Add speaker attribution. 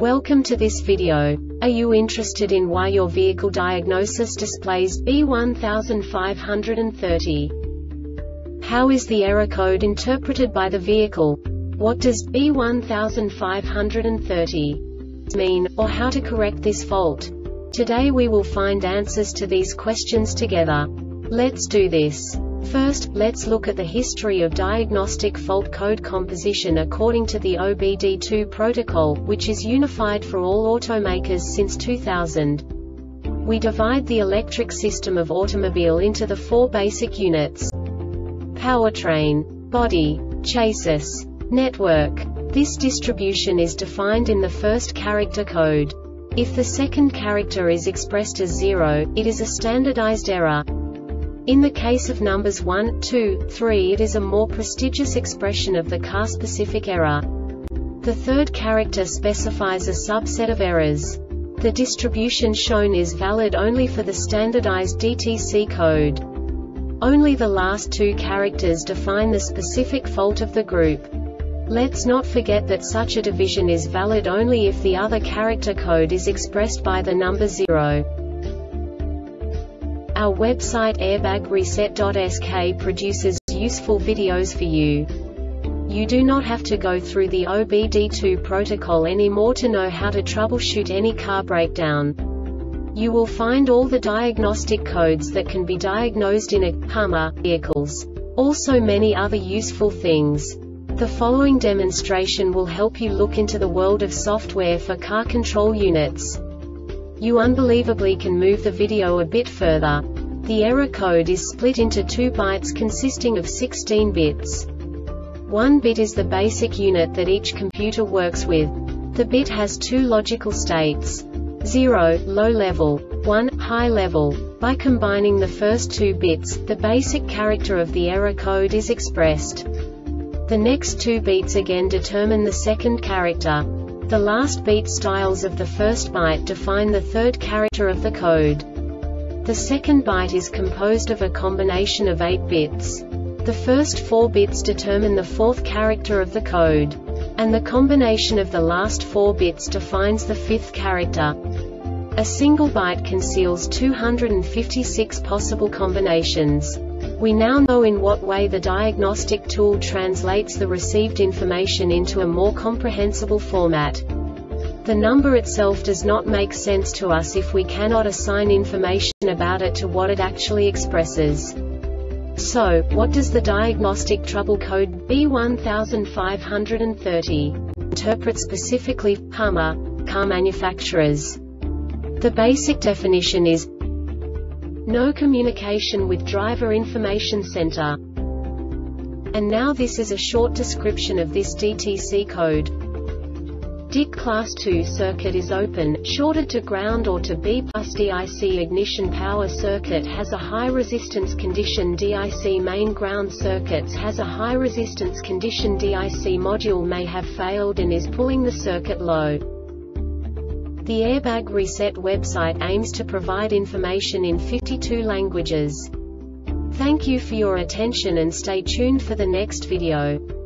Speaker 1: Welcome to this video. Are you interested in why your vehicle diagnosis displays B1530? How is the error code interpreted by the vehicle? What does B1530 mean, or how to correct this fault? Today we will find answers to these questions together. Let's do this. First, let's look at the history of diagnostic fault code composition according to the OBD2 protocol, which is unified for all automakers since 2000. We divide the electric system of automobile into the four basic units: powertrain, body, chassis, network. This distribution is defined in the first character code. If the second character is expressed as 0, it is a standardized error. In the case of numbers 1, 2, 3, it is a more prestigious expression of the car-specific error. The third character specifies a subset of errors. The distribution shown is valid only for the standardized DTC code. Only the last two characters define the specific fault of the group. Let's not forget that such a division is valid only if the other character code is expressed by the number 0. Our website airbagreset.sk produces useful videos for you. You do not have to go through the OBD2 protocol anymore to know how to troubleshoot any car breakdown. You will find all the diagnostic codes that can be diagnosed in a Hummer vehicles. Also many other useful things. The following demonstration will help you look into the world of software for car control units. You unbelievably can move the video a bit further. The error code is split into 2 bytes consisting of 16 bits. 1 bit is the basic unit that each computer works with. The bit has 2 logical states: 0, low level, 1, high level. By combining the first 2 bits, the basic character of the error code is expressed. The next 2 beats again determine the second character. The last beat styles of the first byte define the third character of the code. The second byte is composed of a combination of 8 bits. The first 4 bits determine the fourth character of the code. And the combination of the last 4 bits defines the fifth character. A single byte conceals 256 possible combinations. We now know in what way the diagnostic tool translates the received information into a more comprehensible format. The number itself does not make sense to us if we cannot assign information about it to what it actually expresses. So, what does the diagnostic trouble code B1530 interpret specifically for Hummer car manufacturers? The basic definition is no communication with driver information center. And now this is a short description of this DTC code. DIC Class 2 circuit is open, shorted to ground or to B+ DIC ignition power circuit has a high resistance condition. DIC main ground circuits has a high resistance condition. DIC module may have failed and is pulling the circuit low. The Airbag Reset website aims to provide information in 52 languages. Thank you for your attention and stay tuned for the next video.